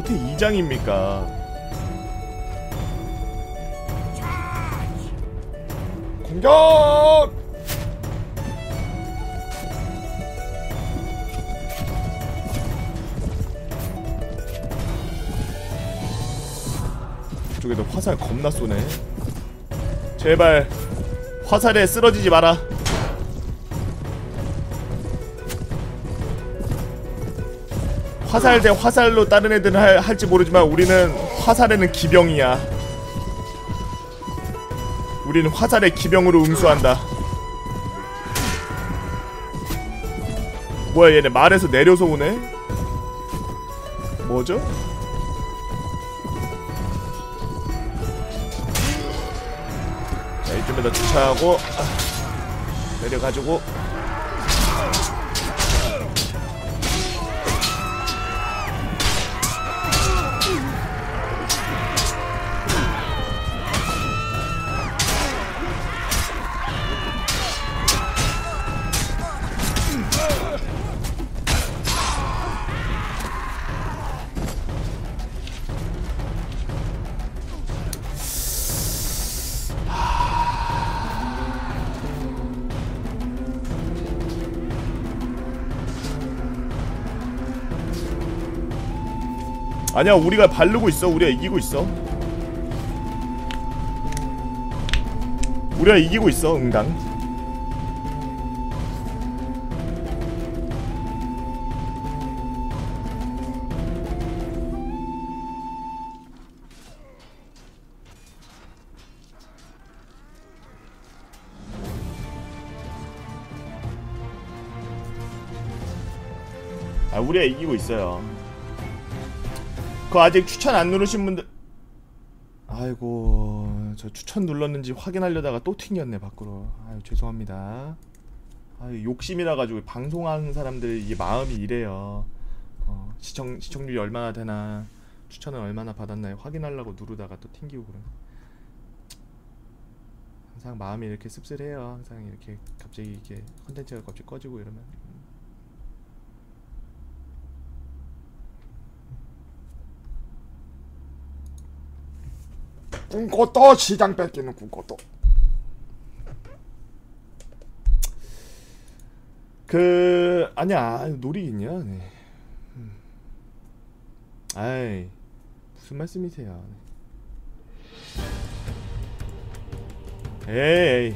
어떻게 2장입니까? 공격! 이쪽에도 화살 겁나 쏘네. 제발 화살에 쓰러지지 마라. 화살 대 화살로 다른 애들은 할지 모르지만 우리는 화살에는 기병이야. 우리는 화살에 기병으로 응수한다. 뭐야 얘네 말에서 내려서 오네? 뭐죠? 자 이쯤에다 주차하고 내려가지고 아니야 우리가 바르고 있어. 우리가 이기고 있어. 우리가 이기고 있어 응당. 아 우리가 이기고 있어요. 그거 아직 추천 안 누르신 분들 아이고 저 추천 눌렀는지 확인하려다가 또 튕겼네 밖으로. 아유 죄송합니다. 아유 욕심이라 가지고 방송하는 사람들 이게 마음이 이래요. 시청률이 얼마나 되나 추천을 얼마나 받았나 확인하려고 누르다가 또 튕기고 그래. 항상 마음이 이렇게 씁쓸해요. 항상 이렇게 갑자기 이렇게 컨텐츠가 갑자기 꺼지고 이러면. 꿈꽃도 시장 뺏기는 꿈꽃도. 아니야 놀이 있냐? 네. 아이 무슨 말씀이세요? 에이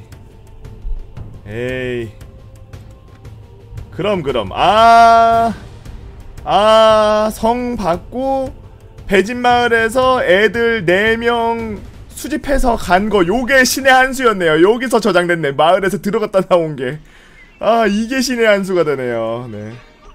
그럼 성 받고 배진마을에서 애들 4명 수집해서 간 거 요게 신의 한 수였네요. 여기서 저장됐네. 마을에서 들어갔다 나온 게. 아 이게 신의 한 수가 되네요. 네.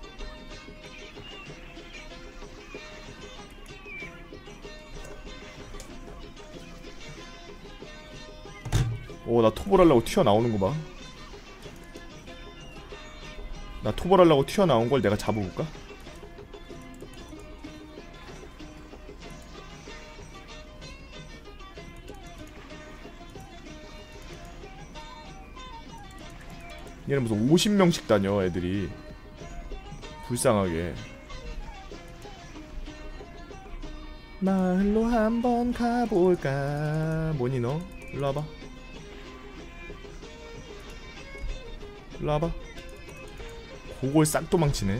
오 나 토벌하려고 튀어나오는 거 봐. 나 토벌하려고 튀어나온 걸 내가 잡아볼까? 얘는 무슨 50명씩 다녀 애들이. 불쌍하게. 마을로 한번 가볼까. 뭐니 너? 일로 와봐. 일로 와봐. 그걸 싹 도망치네.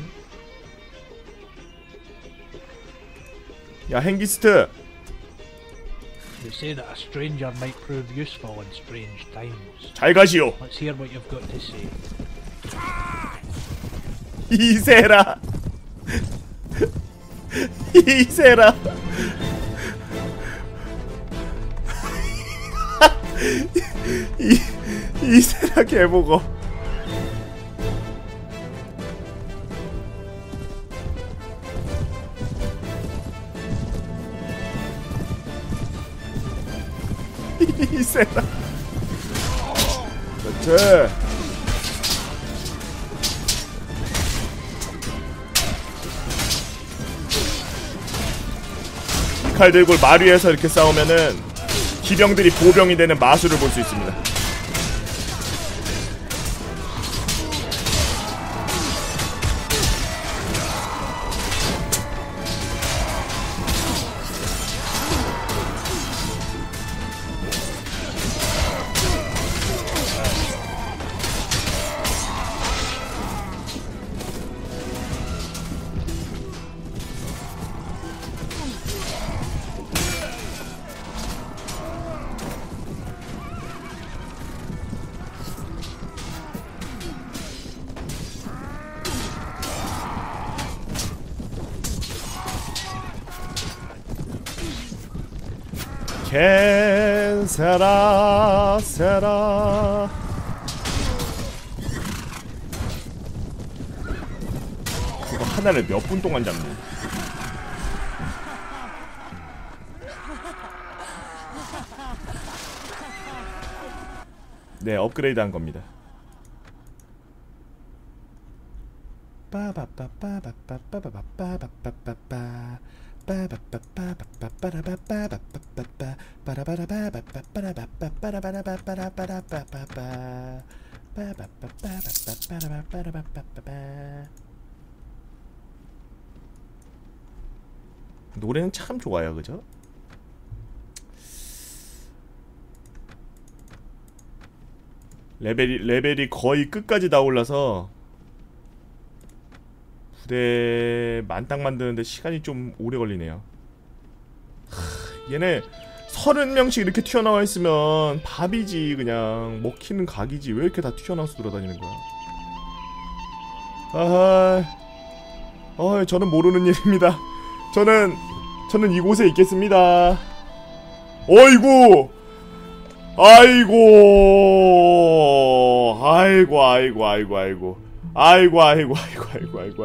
야 헨기스트. They say that a stranger might prove useful in strange times. 잘 가시오. Let's hear what you've got to say. 이세라. 이세라. 이세라 개보고. 이세라. 그렇지. 이 칼 들고 말 위에서 이렇게 싸우면은 기병들이 보병이 되는 마술을 볼 수 있습니다. 캔세라 세라. 그거 하나를 몇 분 동안 잡니? 네, 업그레이드 한 겁니다. 노래는 참 좋아요, 그죠? 레벨이 거의 끝까지 다 올라서 부대 만땅 만드는데 시간이 좀 오래 걸리네요. 얘네 30명씩 이렇게 튀어나와 있으면 밥이지, 그냥 먹히는 각이지. 왜 이렇게 다 튀어나와서 돌아다니는 거야? 저는 모르는 일입니다. 저는 이곳에 있겠습니다. 어이구! 아이고, 아이고, 아이고, 아이고, 아이고, 아이고, 아이고, 아이고, 아이고, 아이고,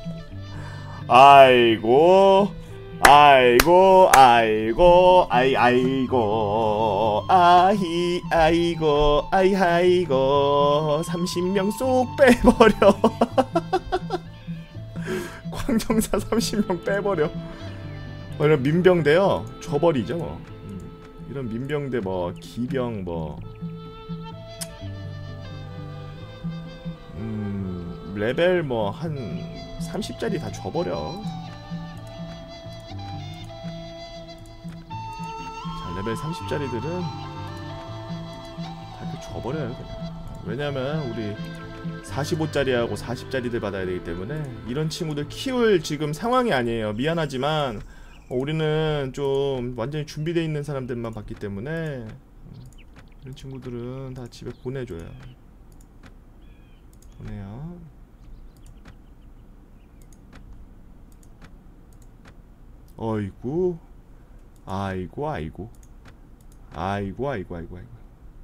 아이고, 아이고, 아이고, 아이고, 아이, 아이고, 아이, 아이고, 30명 쏙 빼버려. 광정사 30명 빼버려. 이런 민병대요, 줘버리죠. 이런 민병대 뭐 기병 뭐 레벨 뭐 한 30짜리 다 줘버려. 자, 레벨 30짜리들은 다 이렇게 줘버려요 그냥. 왜냐면 우리 45짜리하고 40짜리들 받아야 되기 때문에 이런 친구들 키울 지금 상황이 아니에요. 미안하지만 우리는 좀 완전히 준비되어 있는 사람들만 받기 때문에 이런 친구들은 다 집에 보내줘요. 보내요. 어이구, 아이고, 아이고, 아이고, 아이고, 아이고, 아이고.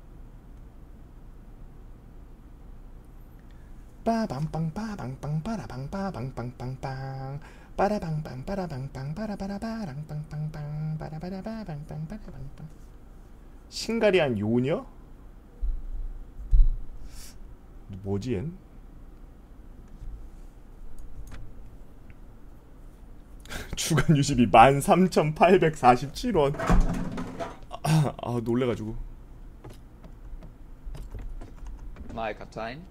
빠방빵 빠방빵 빠라방 빠방빵빵빵 빠라방빵 빠라방빵 빠라바라바랑빵빵빵 빠라바라바방빵 빠라방빵. 싱가리안 요녀? 뭐지 얜? 주간 유지비 13,847원. 아 놀래가지고. My captain.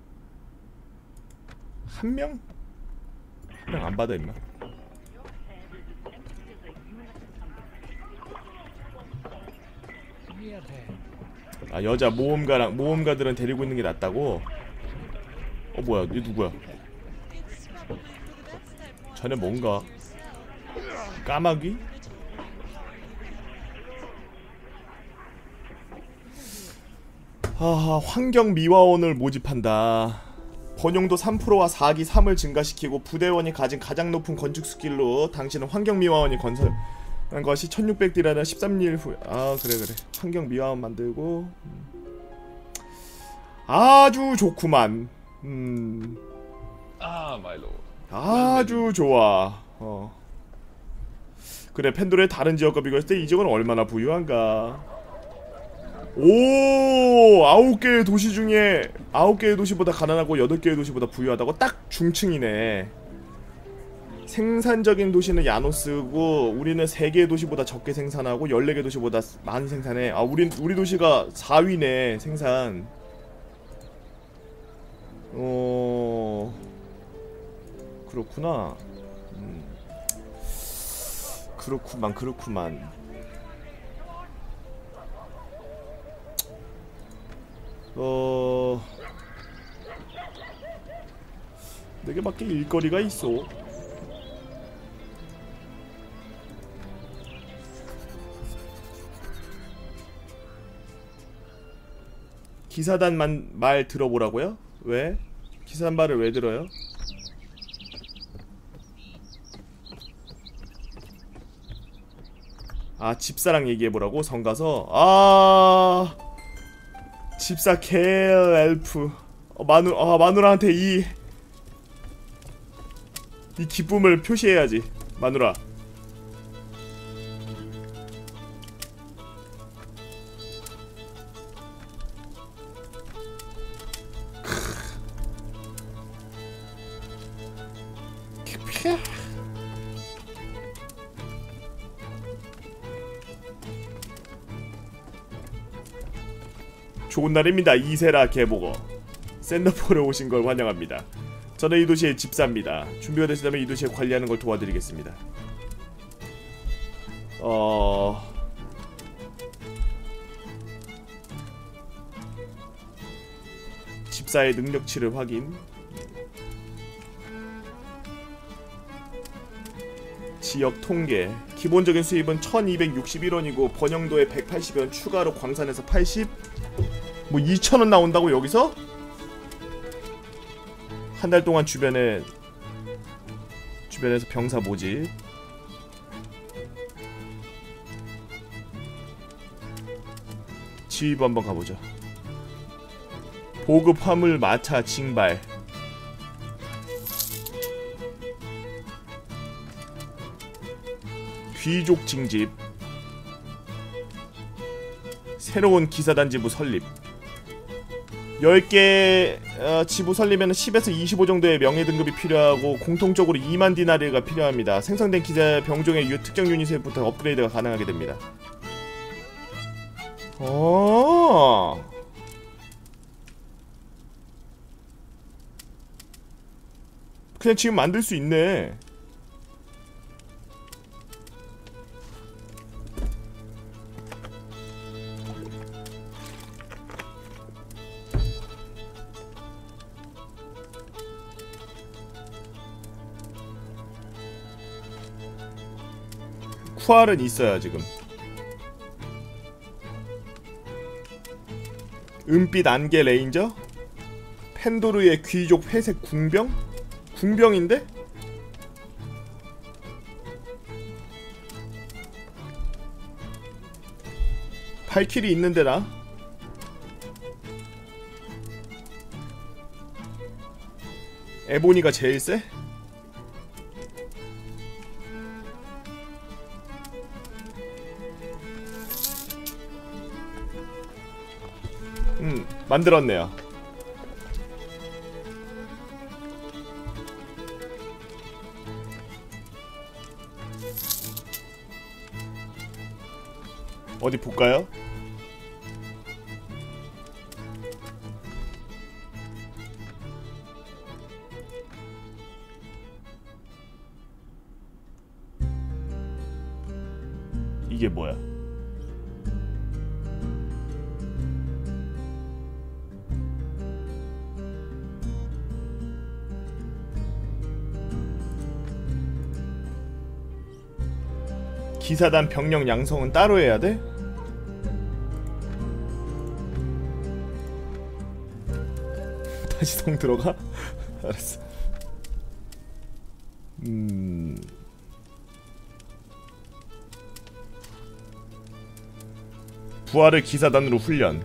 한 명? 한 명 안 받아 임마. 아 여자 모험가들은 데리고 있는 게 낫다고? 뭐야 얘 누구야? 자네 뭔가? 까마귀? 환경미화원을 모집한다. 번용도 3%와 4기 3을 증가시키고 부대원이 가진 가장 높은 건축 스킬로 당신은 환경미화원이 건설한 것이 1600딜하는 13일 후에. 그래 환경미화원 만들고. 아주 좋구만. My lord. 아주 좋아. 그래 펜도르의 다른 지역과 비교했을 때 이 지역은 얼마나 부유한가. 오 9개의 도시 중에 9개의 도시보다 가난하고 8개의 도시보다 부유하다고? 딱 중층이네. 생산적인 도시는 야노스고 우리는 3개의 도시보다 적게 생산하고 14개 도시보다 많이 생산해. 우리 도시가 4위네 생산. 그렇구나. 그렇구만. 내게밖에 일거리가 있어. 기사단 말 들어보라고요? 왜? 기사단 말을 왜 들어요? 아 집사랑 얘기해보라고? 성 가서? 아 집사 켈 엘프 마누라한테 이 기쁨을 표시해야지. 마누라 좋은 날입니다. 이세라 개보거. 샌더폴에 오신 걸 환영합니다. 저는 이 도시의 집사입니다. 준비가 되시다면 이 도시에 관리하는 걸 도와드리겠습니다. 집사의 능력치를 확인. 지역 통계. 기본적인 수입은 1261원이고 번영도에 180원 추가로 광산에서 80. 뭐 2,000원 나온다고 여기서? 한 달 동안 주변에서 병사 모집. 지휘부 한번 가보죠. 보급 화물 마차 징발. 귀족 징집. 새로운 기사단 지부 설립. 10개 지부 설립에는 10에서 25 정도의 명예 등급이 필요하고 공통적으로 2만 디나리가 필요합니다. 생성된 기자 병종의 특정 유닛부터 업그레이드가 가능하게 됩니다. 그냥 지금 만들 수 있네. 쿠알은 있어요 지금. 은빛 안개 레인저? 펜도르의 귀족 회색 궁병? 궁병인데? 발키리 있는데 나? 에보니가 제일 세? 만들었네요. 어디 볼까요? 이게 뭐야? 기사단 병력 양성은 따로 해야 돼? 다시 성 들어가? 알았어. 부하를 기사단으로 훈련.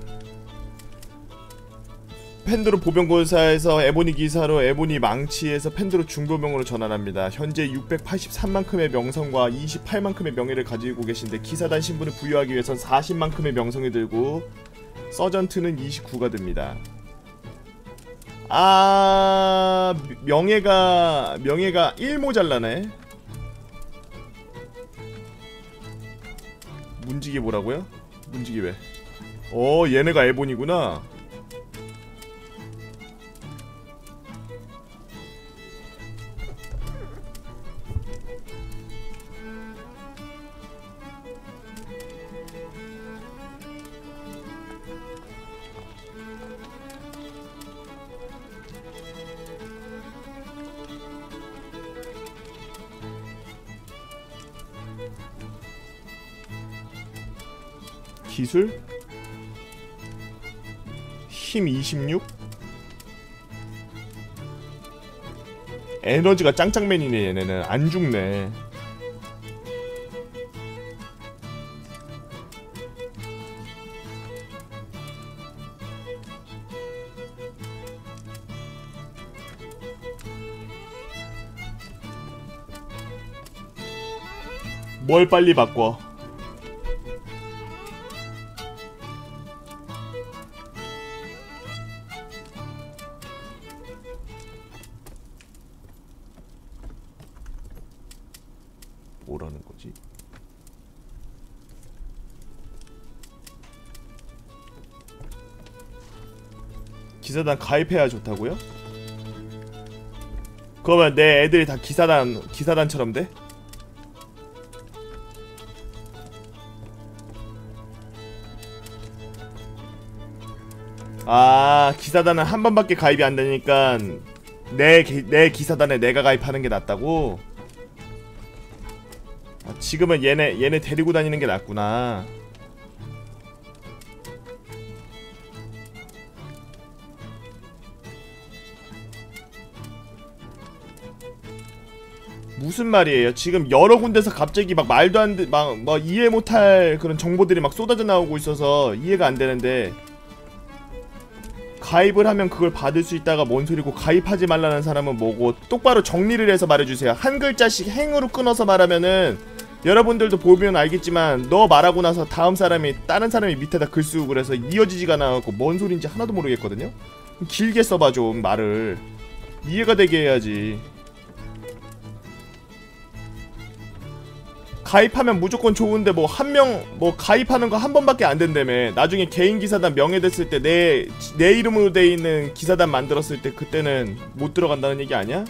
펜드로 보병고사에서 에보니 기사로 에보니 망치에서 펜드로 중보병으로 전환합니다. 현재 683만큼의 명성과 28만큼의 명예를 가지고 계신데 기사단 신분을 부여하기 위해선 40만큼의 명성이 들고 서전트는 29가 됩니다. 아 명예가 1 모자라네. 문지기 뭐라고요? 문지기 왜? 얘네가 에본이구나. 기술? 힘 26? 에너지가 짱짱맨이네. 얘네는 안 죽네. 뭘 빨리 바꿔. 뭐라는 거지? 기사단 가입해야 좋다고요? 그러면 내 애들이 다 기사단처럼 돼? 아, 기사단은 한 번밖에 가입이 안 되니까 내 기사단에 내가 가입하는 게 낫다고? 아, 지금은 얘네 데리고 다니는 게 낫구나. 무슨 말이에요? 지금 여러 군데서 갑자기 막 말도 안 돼, 막 이해 못할 그런 정보들이 막 쏟아져 나오고 있어서 이해가 안 되는데, 가입을 하면 그걸 받을 수 있다가 뭔 소리고, 가입하지 말라는 사람은 뭐고, 똑바로 정리를 해서 말해주세요. 한 글자씩 행으로 끊어서 말하면은 여러분들도 보면 알겠지만 너 말하고 나서 다음 사람이 다른 사람이 밑에다 글 쓰고 그래서 이어지지가 않아갖고 뭔 소린지 하나도 모르겠거든요. 길게 써봐 좀 말을 이해가 되게 해야지. 가입하면 무조건 좋은데 뭐 한 명 뭐 가입하는 거 한 번밖에 안 된다며. 나중에 개인 기사단 명예됐을 때 내 이름으로 돼 있는 기사단 만들었을 때 그때는 못 들어간다는 얘기 아니야?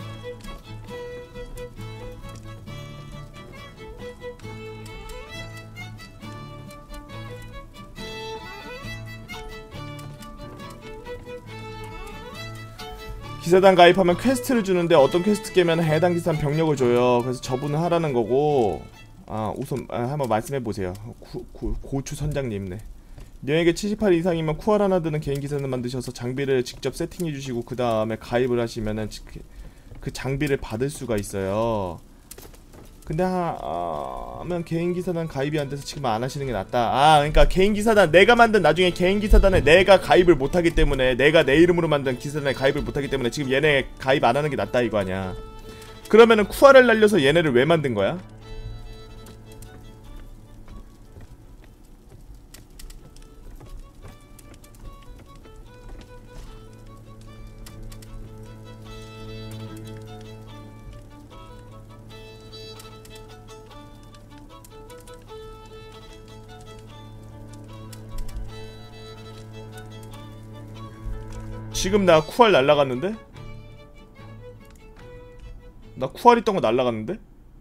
기사단 가입하면 퀘스트를 주는데 어떤 퀘스트 깨면 해당 기사단 병력을 줘요. 그래서 저분은 하라는 거고. 아, 우선 한번 말씀해보세요. 고추 선장님. 여행객 78 이상이면 쿠알 하나 드는 개인 기사단 만드셔서 장비를 직접 세팅해주시고 그 다음에 가입을 하시면은 그 장비를 받을 수가 있어요. 근데 하면 개인 기사단 가입이 안 돼서 지금 안 하시는 게 낫다. 아, 그러니까 개인 기사단 내가 만든 나중에 개인 기사단에 내가 가입을 못 하기 때문에, 내가 내 이름으로 만든 기사단에 가입을 못 하기 때문에 지금 얘네 가입 안 하는 게 낫다 이거 아니야. 그러면은 쿠알을 날려서 얘네를 왜 만든 거야? 지금 나 쿠알 날라갔는데? 나 쿠알 있던 거 날라갔는데?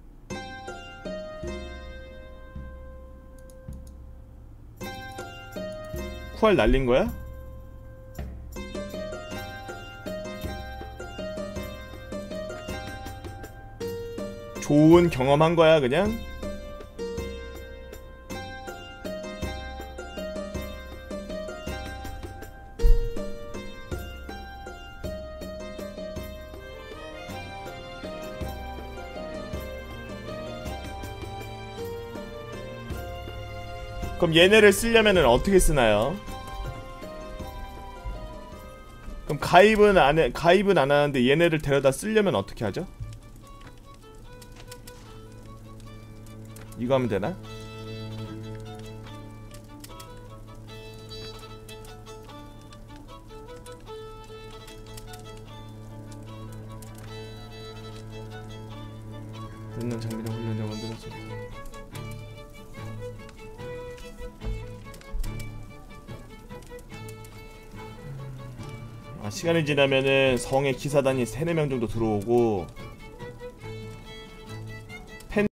쿠알 날린 거야? 좋은 경험한 거야 그냥? 그럼 얘네를 쓰려면은 어떻게 쓰나요? 그럼 가입은 안 하는데 얘네를 데려다 쓰려면 어떻게 하죠? 이거 하면 되나? 듣는 장비를 훈련자 만들었어. 아, 시간이 지나면은 성에 기사단이 3-4명 정도 들어오고